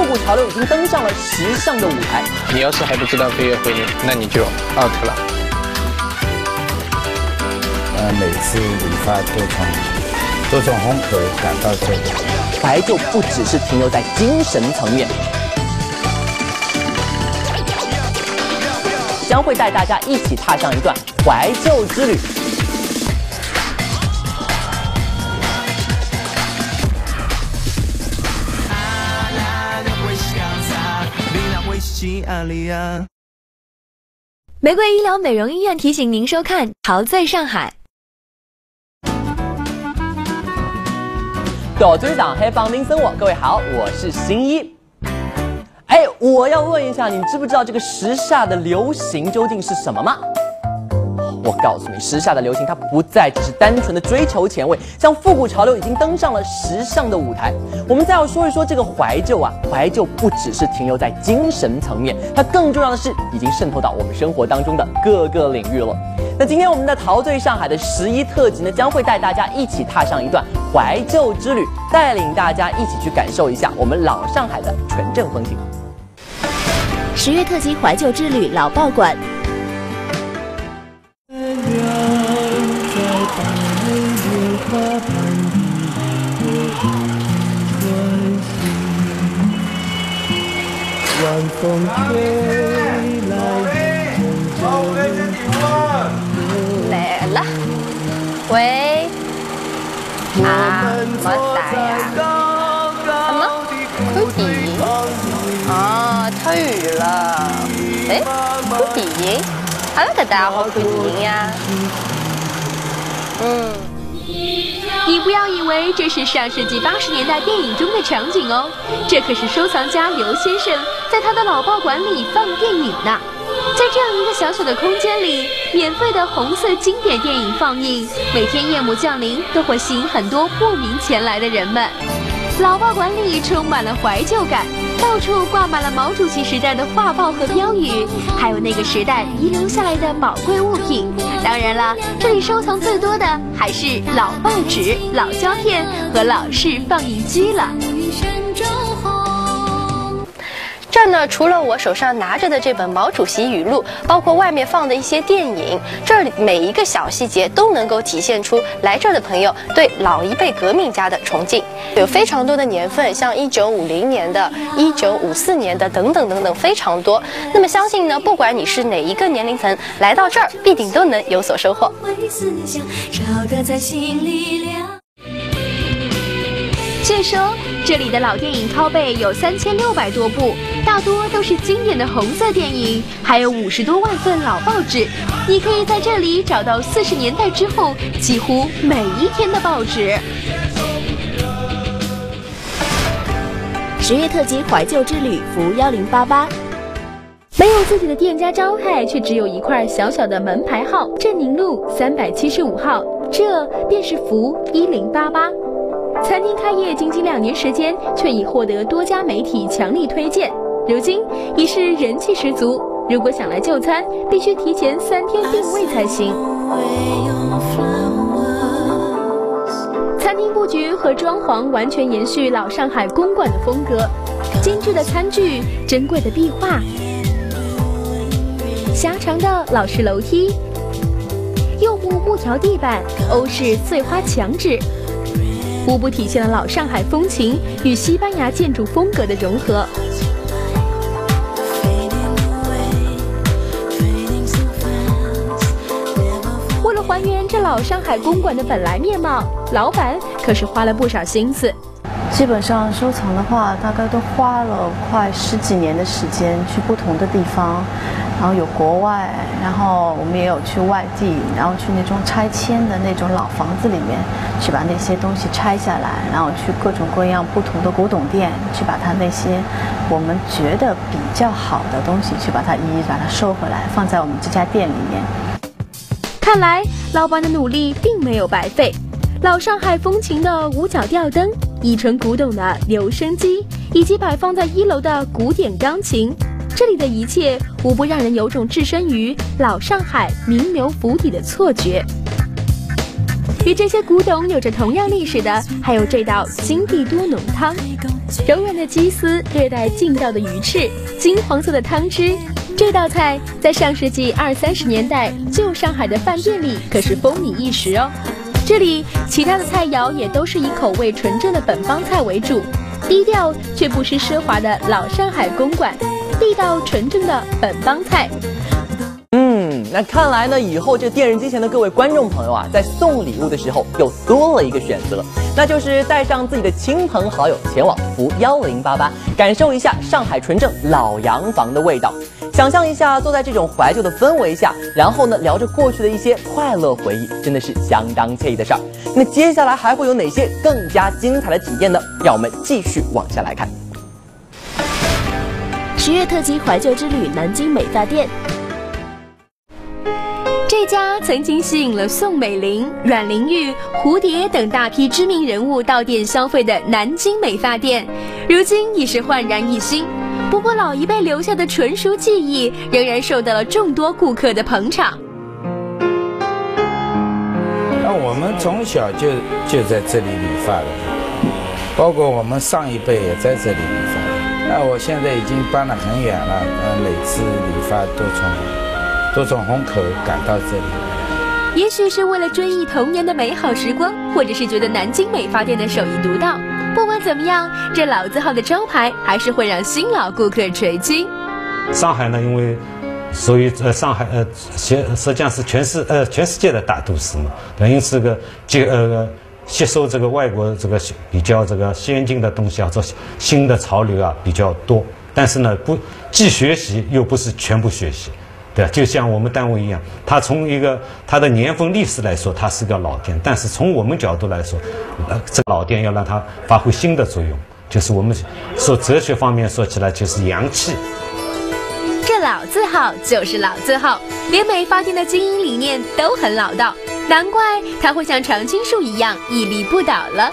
古潮流已经登上了时尚的舞台。 你要是还不知道飞跃回应，那你就 out 了。 每次理发都从红口改到这个。 怀旧不只是停留在精神层面，将会带大家一起踏上一段怀旧之旅。 玫瑰医疗美容医院提醒您收看《陶醉上海》。 陶醉上海帮您生活，各位好，我是新一。我要问一下，你知不知道这个时下的流行究竟是什么吗？我告诉你，时下的流行它不再只是单纯的追求前卫，像复古潮流已经登上了时尚的舞台。我们再要说一说这个怀旧啊，怀旧不只是停留在精神层面，它更重要的是已经渗透到我们生活当中的各个领域了。那今天我们的陶醉上海的11特辑呢，将会带大家一起踏上一段怀旧之旅，带领大家一起去感受一下我们老上海的纯正风情。 10月特辑怀旧之旅老报馆。 晚风吹来， 来了，喂，啊，么大呀？什么？看电影？哦，退了。哎，看电影？阿拉搿搭好看电影呀？ 你不要以为这是上世纪80年代电影中的场景哦，这可是收藏家刘先生在他的老报馆里放电影呢。在这样一个小小的空间里，免费的红色经典电影放映，每天夜幕降临都会吸引很多慕名前来的人们。老报馆里充满了怀旧感，到处挂满了毛主席时代的画报和标语，还有那个时代遗留下来的宝贵物品。当然了，这里收藏最多的还是老报纸、老胶片和老式放映机了。 这呢，除了我手上拿着的这本毛主席语录，包括外面放的一些电影，这里每一个小细节都能够体现出来这儿的朋友对老一辈革命家的崇敬。有非常多的年份，像1950年的、1954年的等等等等，非常多。那么相信呢，不管你是哪一个年龄层，来到这儿必定都能有所收获。 据说这里的老电影拷贝有3600多部，大多都是经典的红色电影，还有50多万份老报纸。你可以在这里找到40年代之后几乎每一天的报纸。 10月特辑怀旧之旅服1088。 没有自己的店家招牌，却只有一块小小的门牌号，镇宁路375号，这便是服1088。餐厅开业仅仅2年时间，却已获得多家媒体强力推荐，如今已是人气十足。如果想来就餐，必须提前3天定位才行。餐厅布局和装潢完全延续老上海公馆的风格，精致的餐具、珍贵的壁画、狭长的老式楼梯、柚木条地板、欧式碎花墙纸，无不体现了老上海风情与西班牙建筑风格的融合。为了还原这老上海公馆的本来面貌，老板可是花了不少心思。 基本上收藏的话，大概都花了快10几年的时间，去不同的地方，然后有国外，然后我们也有去外地，然后去那种拆迁的那种老房子里面，去把那些东西拆下来，然后去各种各样不同的古董店，去把它那些我们觉得比较好的东西，去把它一一把它收回来，放在我们这家店里面。 看来老板的努力并没有白费。老上海风情的五角吊灯、一纯古董的留声机，以及摆放在1楼的古典钢琴，这里的一切无不让人有种置身于老上海名流府邸的错觉。 与这些古董有着同样历史的，还有这道金帝都浓汤。柔软的鸡丝，略带劲道的鱼翅，金黄色的汤汁。这道菜在上世纪20-30年代旧上海的饭店里可是风靡一时哦。这里其他的菜肴也都是以口味纯正的本帮菜为主，低调却不失奢华的老上海公馆，地道纯正的本帮菜。 那看来呢，以后这电视机前的各位观众朋友啊，在送礼物的时候又多了一个选择，那就是带上自己的亲朋好友前往福1088，感受一下上海纯正老洋房的味道。想象一下，坐在这种怀旧的氛围下，然后呢聊着过去的一些快乐回忆，真的是相当惬意的事儿。那接下来还会有哪些更加精彩的体验呢？让我们继续往下来看。 10月特辑怀旧之旅南京美发店。 这家曾经吸引了宋美龄、阮玲玉、蝴蝶等大批知名人物到店消费的南京美发店，如今已是焕然一新。不过老一辈留下的纯熟技艺，仍然受到了众多顾客的捧场。 那我们从小就在这里理发的，包括我们上一辈也在这里理发的。那我现在已经搬得很远了，每次理发都从虹口赶到这里。 也许是为了追忆童年的美好时光，或者是觉得南京美发店的手艺独到。不管怎么样，这老字号的招牌还是会让新老顾客垂青。 上海呢，因为属于上海实际上是全世界的大都市嘛，因此吸收这个外国这个比较这个先进的东西啊，这新的潮流啊比较多。但是呢，既学习又不是全部学习。对，就像我们单位一样，它从它的年份历史来说，它是个老店，但是从我们角度来说，这个老店要让它发挥新的作用，就是我们说哲学方面说起来就是阳气。 这老字号就是老字号，连美发店的经营理念都很老道，难怪它会像常青树一样屹立不倒了。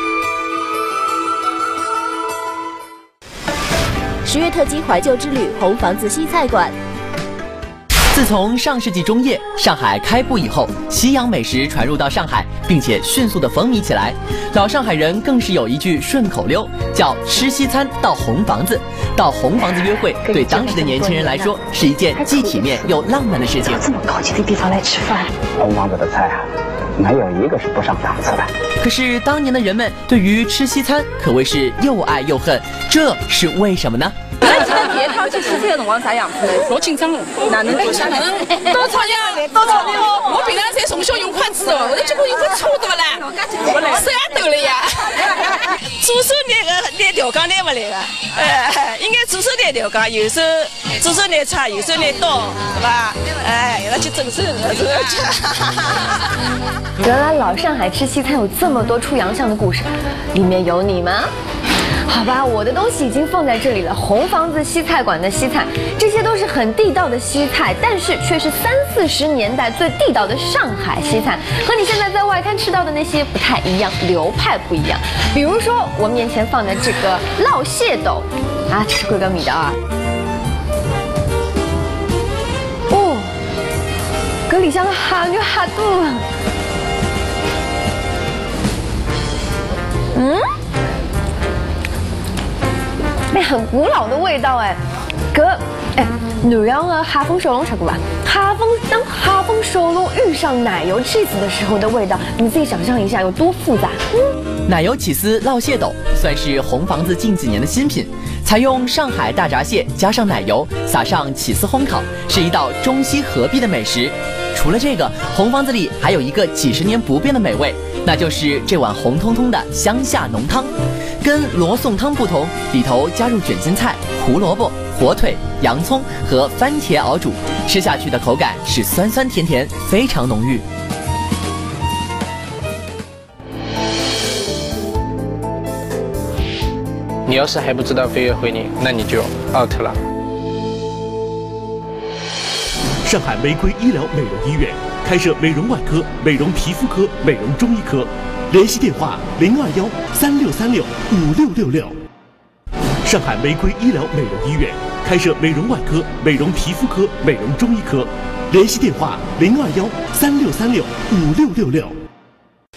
10月特辑怀旧之旅红房子西菜馆。 自从上世纪中叶上海开埠以后，西洋美食传入到上海，并且迅速的风靡起来。老上海人更是有一句顺口溜，叫吃西餐到红房子。到红房子约会，对当时的年轻人来说是一件既体面又浪漫的事情。 这么高级的地方来吃饭，红房子的菜啊，没有一个是不上档次的。 可是当年的人们对于吃西餐可谓是又爱又恨，这是为什么呢？ 别掏去吃这个辰光啥样子？多紧张哦，哪能多想呢？多吵呀，多吵的哦！我平常才从小用筷子哦，我这结果用筷子错多了，手也抖了呀。左手拿调羹拿不来个，应该左手拿调羹，右手左手拿叉，右手拿刀，是吧？要去整手原来老上海吃西餐有这么多出洋相的故事，里面有你吗？好吧，我的东西已经放在这里了。红房子西菜馆的西菜，这些都是很地道的西菜，但是却是30-40年代最地道的上海西菜，和你现在在外滩吃到的那些不太一样，流派不一样。比如说我面前放的这个烙蟹斗啊，这是桂秆米的啊。哦，搿里向的虾肉虾多。很古老的味道哎，南洋的哈风小笼吃过吧？当哈风小笼遇上奶油 cheese 的时候的味道，你自己想象一下有多复杂。 奶油起司烙蟹斗算是红房子近几年的新品，采用上海大闸蟹加上奶油，撒上起司烘烤，是一道中西合璧的美食。除了这个，红房子里还有一个几十年不变的美味，那就是这碗红彤彤的乡下浓汤。跟罗宋汤不同，里头加入卷心菜、胡萝卜、火腿、洋葱和番茄熬煮，吃下去的口感是酸酸甜甜，非常浓郁。 你要是还不知道飞跃回你，那你就 out 了。 上海玫瑰医疗美容医院开设美容外科、美容皮肤科、美容中医科，联系电话021363656666。上海玫瑰医疗美容医院开设美容外科、美容皮肤科、美容中医科，联系电话021363656666。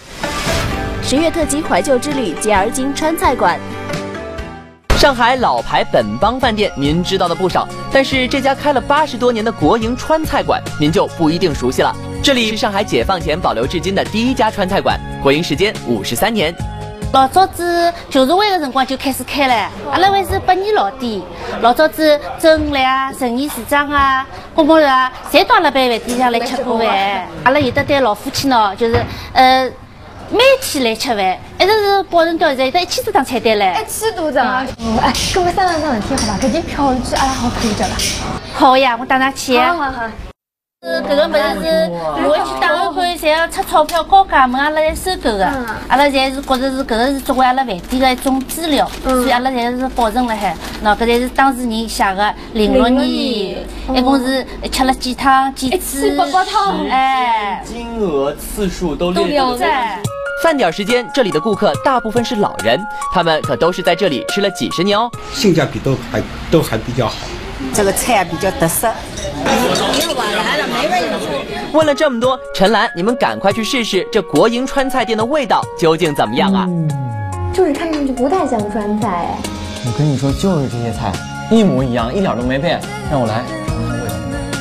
10月特辑怀旧之旅洁而京川菜馆。 上海老牌本帮饭店您知道的不少，但是这家开了80多年的国营川菜馆您就不一定熟悉了。这里是上海解放前保留至今的第1家川菜馆，国营时间53年。 老早子旧社会的辰光就开始开了，阿拉还是8年老店。老早子政务啊、城议市长啊、公务员啊，侪到阿拉饭店上来吃过饭。阿拉有的对老夫妻呢，就是每天来吃饭，一直是保证到现在有得1000多张菜单嘞。 1000多张啊！哎，搿么商量桩事体好伐？搿件票据阿拉好看着伐？ 好呀，我带㑚去。 好好好。 搿个物事是我去档案馆，侪要出钞票高价问阿拉来收购的。阿拉侪是觉着是搿个是作为阿拉饭店的一种资料，所以阿拉侪是保存了海。喏，搿侪是当事人写的06年，一共是吃了几汤几次 788汤， 哎，金额次数都列在。饭点时间，这里的顾客大部分是老人，他们可都是在这里吃了几10年哦， 性价比都还比较好。 这个菜比较特色。 问了这么多，陈兰，你们赶快去试试这国营川菜店的味道究竟怎么样啊？ 就是看上去不太像川菜哎。 我跟你说，就是这些菜一模一样，一点都没变。让我来尝尝味道。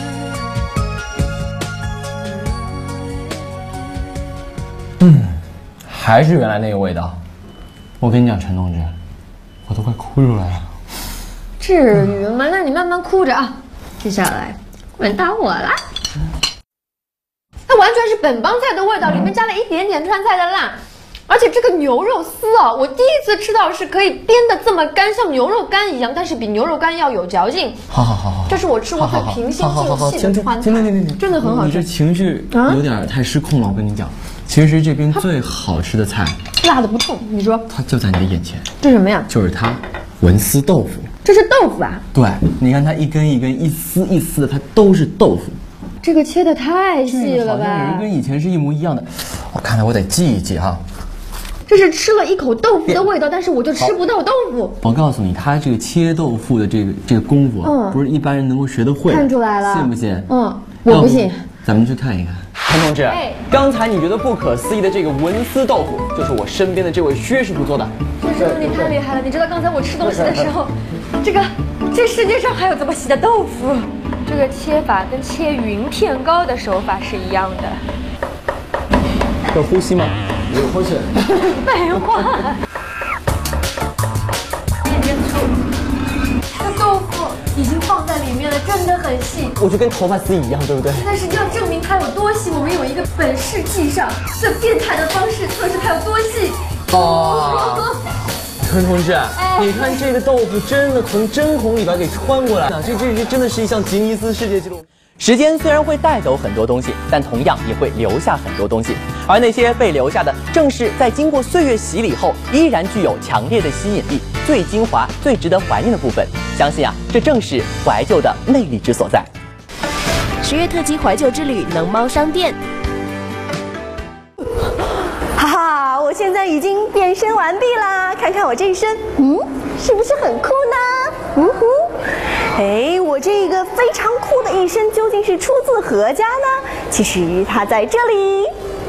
还是原来那个味道。我跟你讲，陈同志，我都快哭出来了。 至于吗？那你慢慢哭着啊。接下来轮到我了。它完全是本帮菜的味道，里面加了一点点川菜的辣，而且这个牛肉丝啊，我第一次吃到是可以煸的这么干，像牛肉干一样，但是比牛肉干要有嚼劲。好，这是我吃过最平心静气的川菜，真的很好吃。 你这情绪有点太失控了，我跟你讲，其实这边最好吃的菜， 辣的不痛，你说？ 它就在你的眼前。 这是什么呀？ 就是它，文思豆腐。 这是豆腐啊？ 对，你看它一根一根、一丝一丝的，它都是豆腐。 这个切的太细了吧？ 好像跟以前是一模一样的。我看来我得记一记哈。 这是吃了一口豆腐的味道，但是我就吃不到豆腐。 我告诉你，他这个切豆腐的这个功夫，不是一般人能够学得会。 看出来了， 信不信？ 我不信。 咱们去看一看。 陈同志，刚才你觉得不可思议的这个文思豆腐，就是我身边的这位薛师傅做的。 薛师傅，你太厉害了！你知道刚才我吃东西的时候，这世界上还有这么细的豆腐。这个切法跟切云片糕的手法是一样的。 要呼吸吗？有呼吸。 废话。这豆腐已经放在里面了，真的很细。 我就跟头发丝一样，对不对？ 但是要证明它有多细，我们有一个本世纪上最变态的方式测试它有多细。 陈同志，你看这个豆腐真的从针孔里边给穿过来了，这真的是一项吉尼斯世界纪录。 时间虽然会带走很多东西，但同样也会留下很多东西，而那些被留下的，正是在经过岁月洗礼后，依然具有强烈的吸引力、最精华、最值得怀念的部分。相信啊，这正是怀旧的魅力之所在。 10月特辑怀旧之旅能猫商店。 哈哈，我现在已经变身完毕啦！看看我这一身，是不是很酷呢？哎，我这个非常酷的一身究竟是出自何家呢？其实它在这里。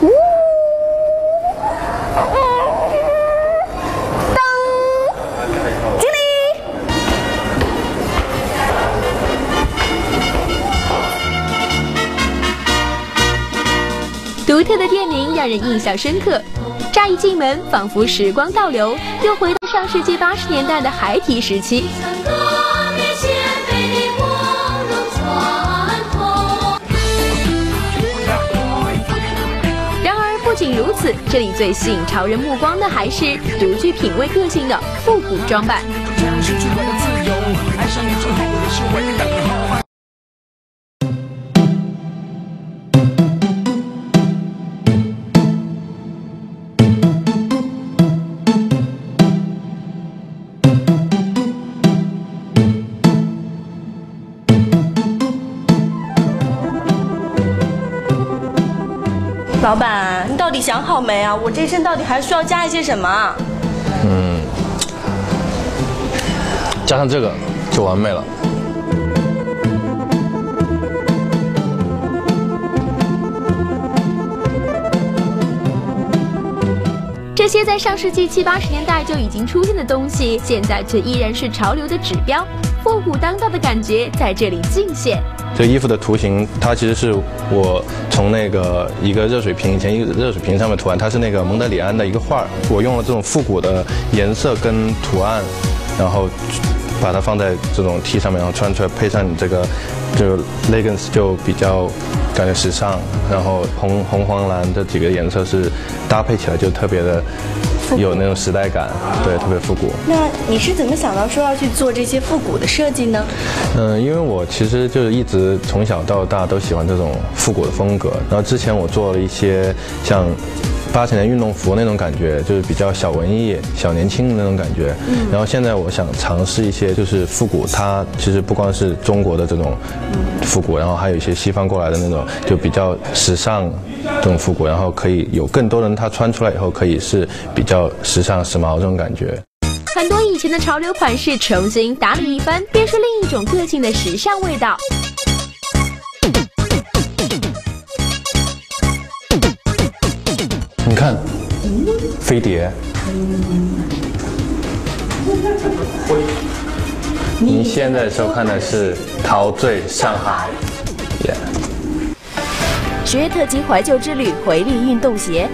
这里。 独特的店名让人印象深刻，乍一进门，仿佛时光倒流，又回到上世纪80年代的孩提时期。然而，不仅如此，这里最吸引潮人目光的还是独具品味个性的复古装扮。 老板，你到底想好没啊？我这身到底还需要加一些什么？ 加上这个就完美了。 这这些在上世纪70、80年代就已经出现的东西，现在却依然是潮流的指标，复古当道的感觉在这里尽显。 这衣服的图形，它其实是我从那个一个热水瓶，以前一个热水瓶上面图案，它是那个蒙德里安的一个画，我用了这种复古的颜色跟图案，然后把它放在这种 T 上面，然后穿出来，配上你这个leggings 就比较感觉时尚，然后红黄蓝这几个颜色是搭配起来就特别的有那种时代感，对，特别复古。 那你是怎么想到说要去做这些复古的设计呢？ 因为我其实就是一直从小到大都喜欢这种复古的风格，然后之前我做了一些像80年运动服那种感觉，就是比较小文艺、小年轻的那种感觉。然后现在我想尝试一些就是复古，它其实不光是中国的这种复古，然后还有一些西方过来的那种，就比较时尚这种复古，然后可以有更多人他穿出来以后可以是比较时尚时髦这种感觉。 很多以前的潮流款式重新打理一番，便是另一种个性的时尚味道。 你看，飞碟。您现在收看的是《陶醉上海》。 10月特辑怀旧之旅回力运动鞋。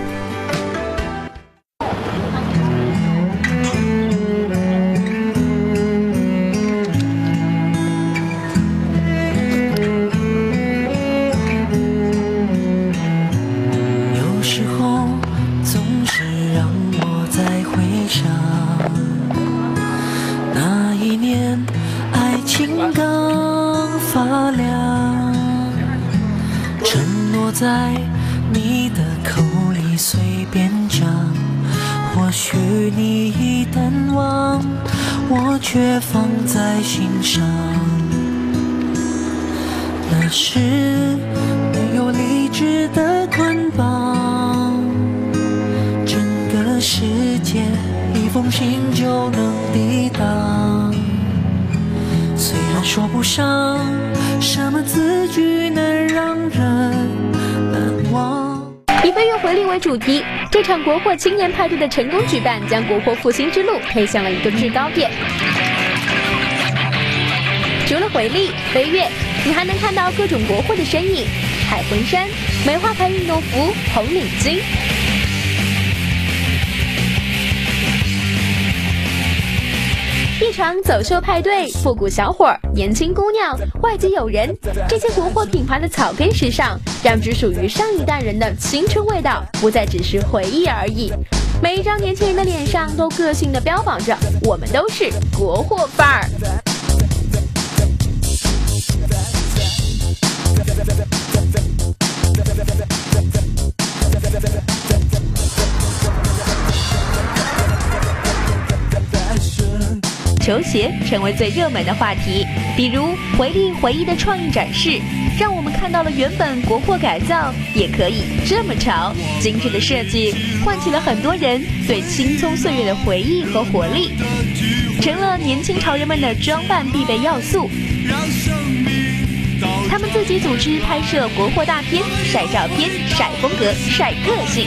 在你的口里随便讲，或许你已淡忘，我却放在心上。那是没有理智的捆绑，整个世界一封信就能抵挡。虽然说不上什么字句能让人以飞跃回力为主题，这场国货青年派对的成功举办，将国货复兴之路推向了一个制高点。除了回力、飞跃，你还能看到各种国货的身影：海魂衫、梅花牌运动服、红领巾。一场走秀派对，复古小伙、年轻姑娘、外籍友人，这些国货品牌的草根时尚，让只属于上一代人的青春味道不再只是回忆而已。每一张年轻人的脸上都个性地标榜着我们都是国货范儿。球鞋成为最热门的话题，比如回力回忆的创意展示，让我们看到了原本国货改造也可以这么潮。精致的设计唤起了很多人对青葱岁月的回忆和活力，成了年轻潮人们的装扮必备要素。他们自己组织拍摄国货大片，晒照片，晒风格，晒个性。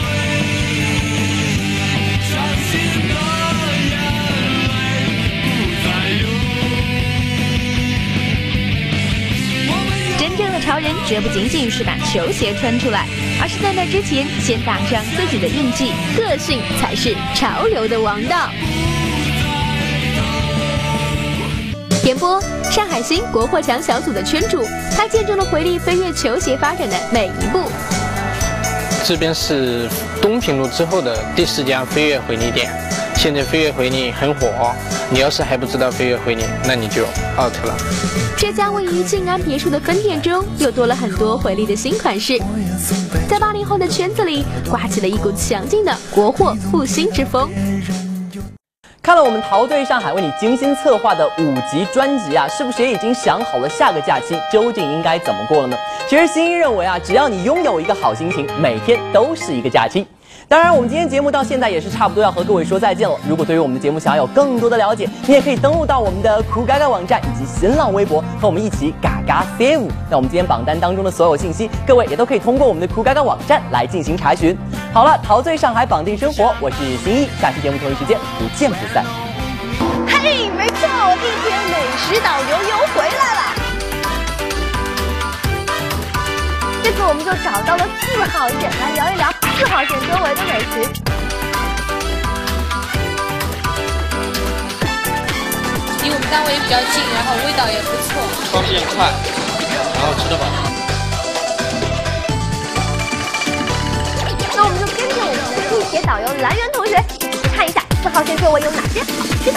真正的潮人绝不仅仅是把球鞋穿出来，而是在那之前先打上自己的印记，个性才是潮流的王道。田波，上海新国货强小组的圈主，他见证了回力飞跃球鞋发展的每一步。 这边是东平路之后的第4家飞跃回力店，现在飞跃回力很火，你要是还不知道飞跃回力，那你就 out 了。 这家位于静安别墅的分店中，又多了很多回力的新款式，在80后的圈子里刮起了一股强劲的国货复兴之风。 看了我们陶醉上海为你精心策划的5集专辑啊，是不是也已经想好了下个假期究竟应该怎么过了呢？其实新一认为啊，只要你拥有一个好心情，每天都是一个假期。 当然，我们今天节目到现在也是差不多要和各位说再见了。如果对于我们的节目想要有更多的了解，你也可以登录到我们的酷嘎嘎网站以及新浪微博，和我们一起嘎嘎 save。那我们今天榜单当中的所有信息，各位也都可以通过我们的酷嘎嘎网站来进行查询。好了，陶醉上海绑定生活，我是新一，下期节目同一时间不见不散。 嘿，没错，一天美食导游又回来了。这次我们就找到了4号线，来聊一聊4号线周围的美食。 离我们单位也比较近，然后味道也不错， 方便快，然后吃得饱。 那我们就跟着我们的地铁导游蓝源同学，一起看一下4号线周围有哪些好吃的。